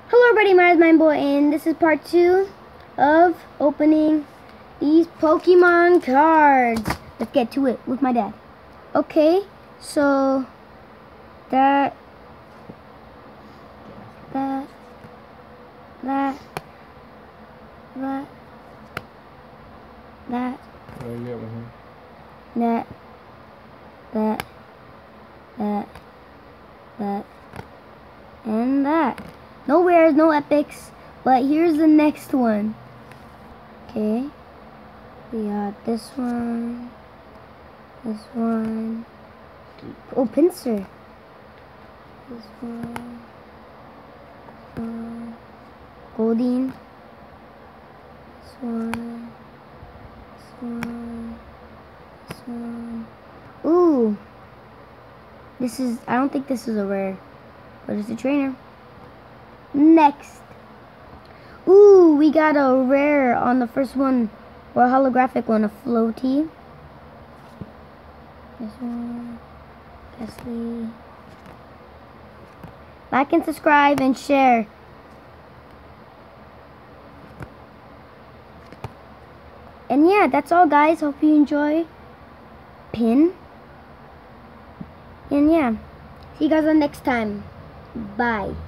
Hello everybody, my name is Mindboy, and this is part 2 of opening these Pokemon cards. Let's get to it with my dad. Okay, so that. And that. No rares, no epics, but here's the next one. Okay, we got this one, oh, Pinsir, this one, Goldeen, this one, ooh, this is, I don't think this is a rare, but it's a trainer. Next, ooh, we got a rare on the first one, or a holographic one, a floaty. This one, Kesley. Like and subscribe and share. And yeah, that's all, guys. Hope you enjoy. Pin. And yeah, see you guys on next time. Bye.